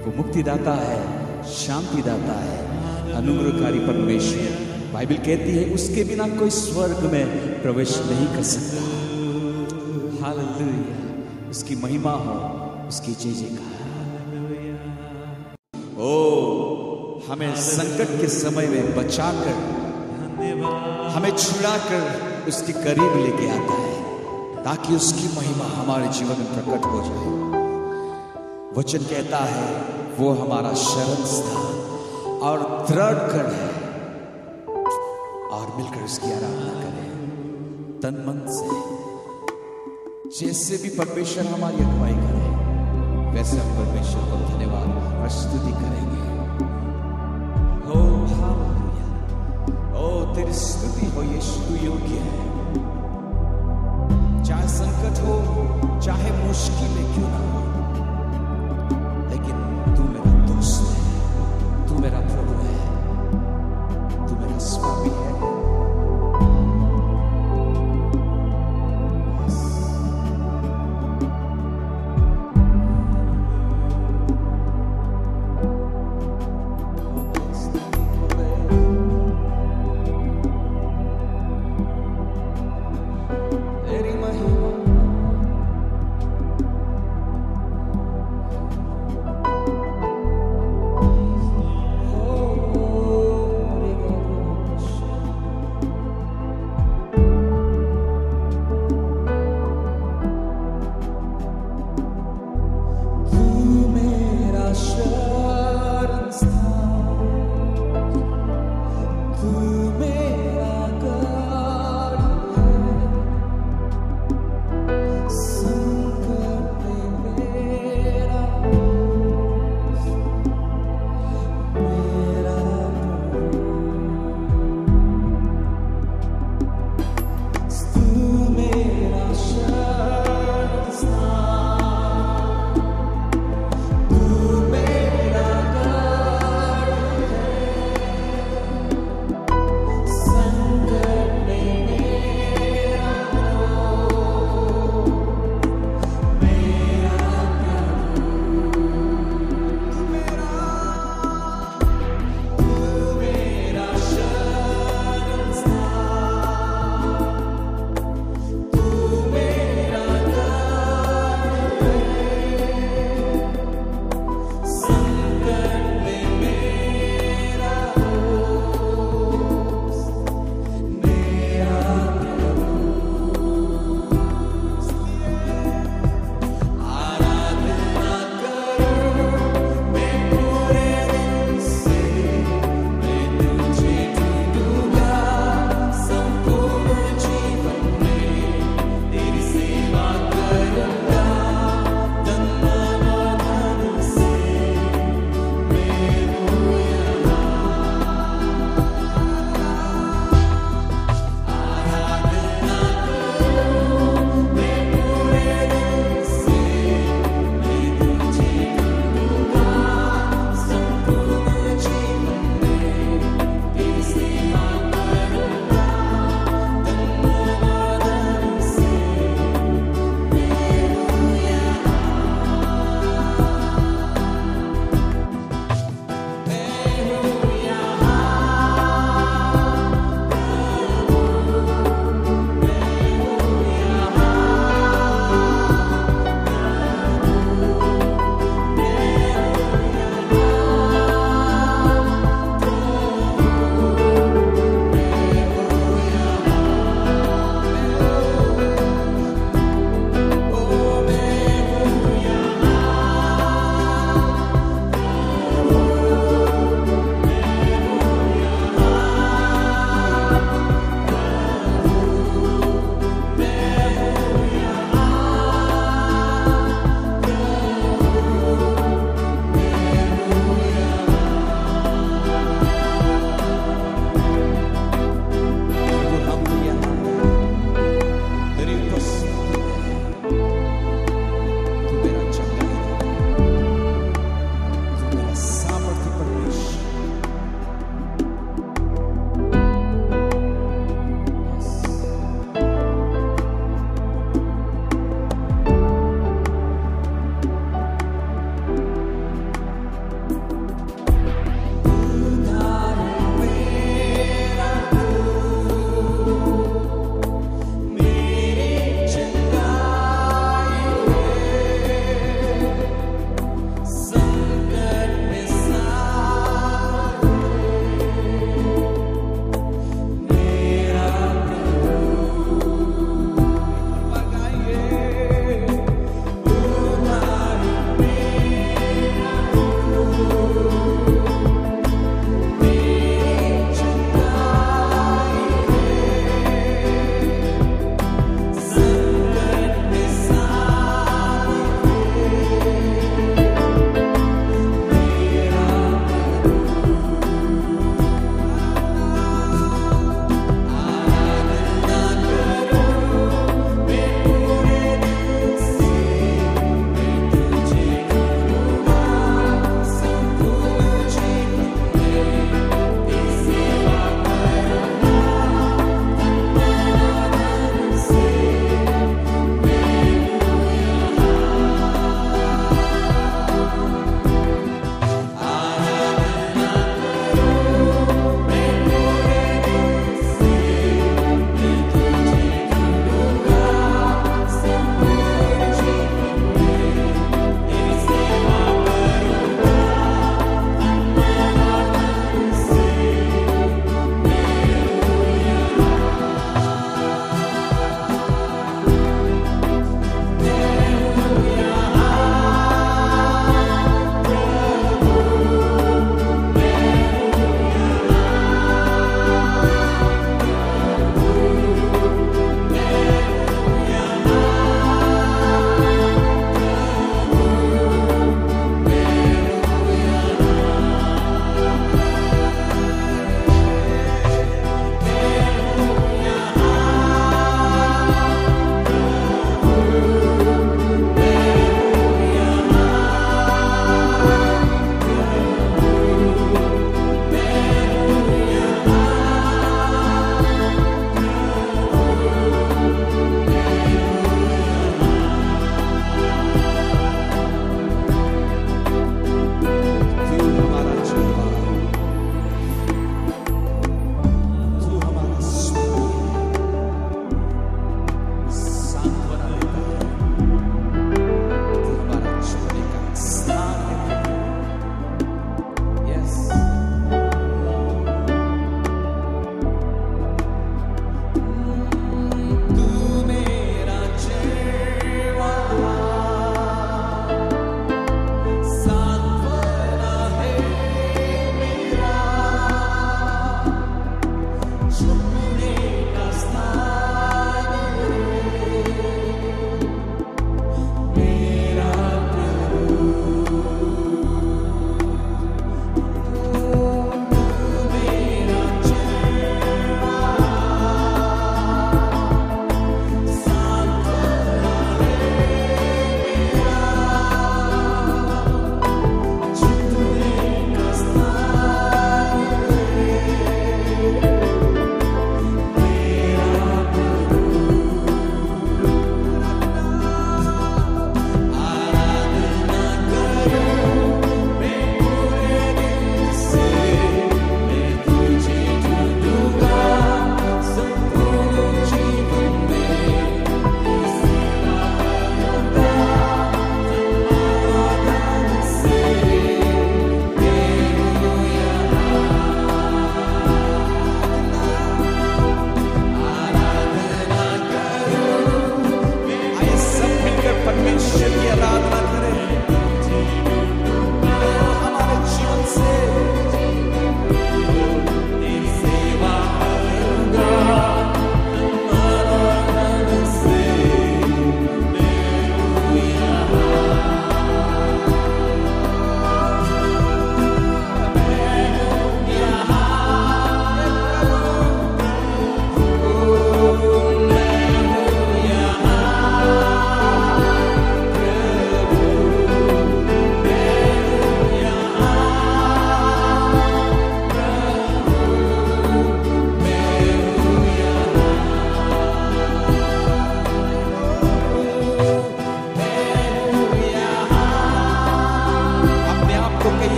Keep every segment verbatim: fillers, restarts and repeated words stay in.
वो मुक्तिदाता है, शांतिदाता है, अनुग्रहकारी परमेश्वर। बाइबल कहती है उसके बिना कोई स्वर्ग में प्रवेश नहीं कर सकता। हालेलुया, उसकी महिमा हो, उसकी जय जयकार। ओ हमें संकट के समय में बचाकर, हमें छुड़ाकर उसके करीब लेके आता है ताकि उसकी महिमा हमारे जीवन में प्रकट हो जाए। वचन कहता है वो हमारा शरण स्थान और दृढ़ गढ़ है, और मिलकर उसकी आराधना करें तन मन से। जैसे भी परमेश्वर हमारी अगुवाई करे वैसे हम परमेश्वर को धन्यवाद और स्तुति करेंगे। ओ हालेलुया, ओ तेरी स्तुति हो यीशु, तू योग्य है। चाहे संकट हो, चाहे मुश्किलें क्यों ना हो, लेकिन तू मेरा दोस्त है, तू मेरा प्रभु है, तू मेरा स्वामी है।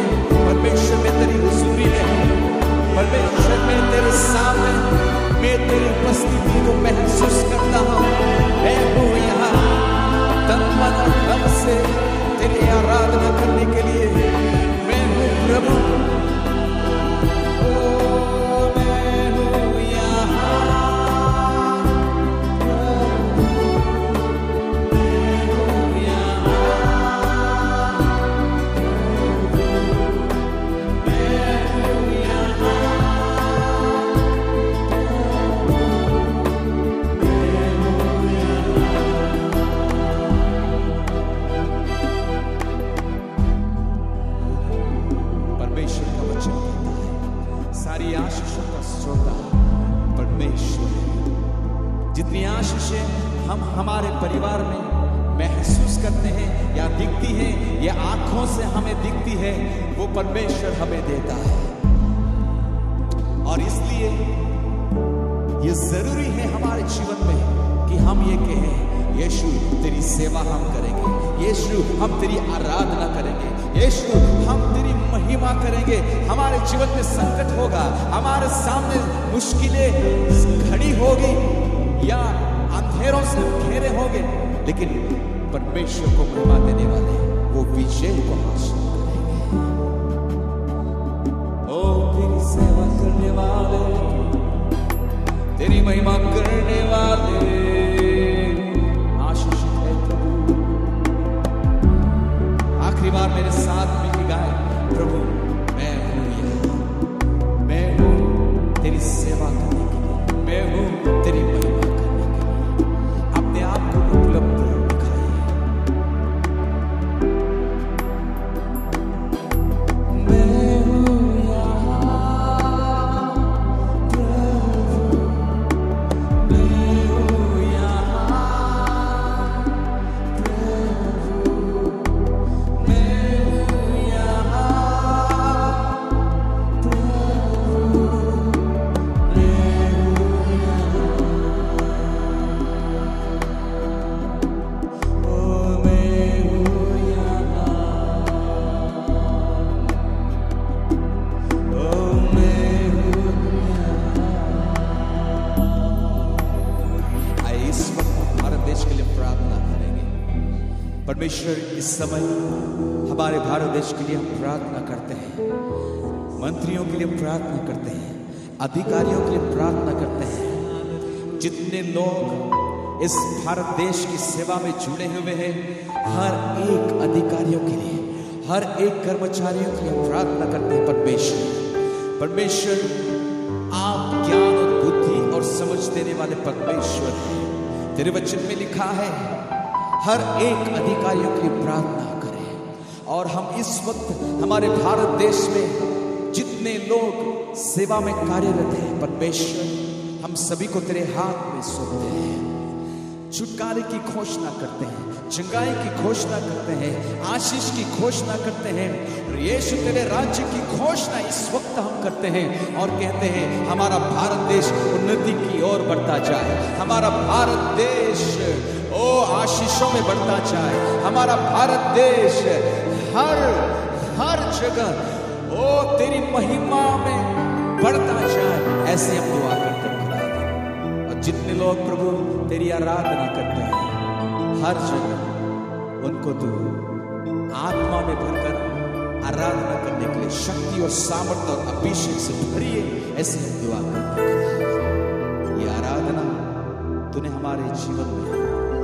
परमेश्वर मैं तेरी हुजूरी में हूँ, परमेश्वर मैं तेरे सामने मैं तेरी उपस्थिति को महसूस करता हूँ। मैं हूँ यहाँ तन मन और धन से तेरी आराधना करने के लिए। मैं हूँ प्रभु, ओ मैं हूँ यहाँ। जितनी आशीषें हम हमारे परिवार में महसूस करते हैं या दिखती हैं या आंखों से हमें दिखती है, वो परमेश्वर हमें देता है। और इसलिए ये जरूरी है हमारे जीवन में कि हम ये कहें, यीशु तेरी सेवा हम करेंगे, यीशु हम तेरी आराधना करेंगे, यीशु हम तेरी महिमा करेंगे। हमारे जीवन में संकट होगा, हमारे सामने मुश्किलें खड़ी होगी या अंधेरों से घेरे होंगे, लेकिन परमेश्वर को महिमा देने वाले वो विजय को हासिल करेंगे। ओ तेरी सेवा करने वाले, तेरी महिमा करने वाले आशीषित है प्रभु। आखिरी बार मेरे साथ मिलकर गाए, प्रभु मैं हूं यहाँ, मैं हूं तेरी सेवा करने के लिए, मैं हूं तेरी महिमा परमेश्वर इस समय हमारे भारत देश के लिए हम प्रार्थना करते हैं, मंत्रियों के लिए प्रार्थना करते हैं, अधिकारियों के लिए प्रार्थना करते हैं। जितने लोग इस भारत देश की सेवा में जुड़े हुए हैं, हर एक अधिकारियों के लिए, हर एक कर्मचारियों के लिए प्रार्थना करते हैं। परमेश्वर परमेश्वर आप ज्ञान और बुद्धि और समझ देने वाले परमेश्वर हैं। तेरे वचन में लिखा है हर एक अधिकारियों की प्रार्थना करें। और हम इस वक्त हमारे भारत देश में जितने लोग सेवा में कार्यरत हैं, परमेश्वर हम सभी को तेरे हाथ में सौंपते हैं। छुटकारे की घोषणा करते हैं, चंगाई की घोषणा करते हैं, आशीष की घोषणा करते हैं। और यीशु तेरे राज्य की घोषणा इस वक्त हम करते हैं और कहते हैं हमारा भारत देश उन्नति की ओर बढ़ता जाए, हमारा भारत देश ओ आशीषों में बढ़ता जाए, हमारा भारत देश हर हर जगह ओ तेरी महिमा में बढ़ता जाए। ऐसे हम दुआ करते हैं। और जितने लोग प्रभु तेरी आराधना करते हैं, हर जगह उनको तू आत्मा में भरकर आराधना करने के लिए शक्ति और सामर्थ्य और अभिषेक से भरिए। ऐसे हम दुआ करते हैं। ये आराधना तूने हमारे जीवन में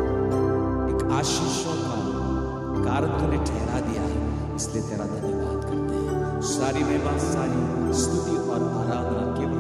आशीषों का कारण तूने ठहरा दिया, इसलिए तेरा धन्यवाद करते हैं। सारी महिमा, सारी स्तुति और आराधना केवल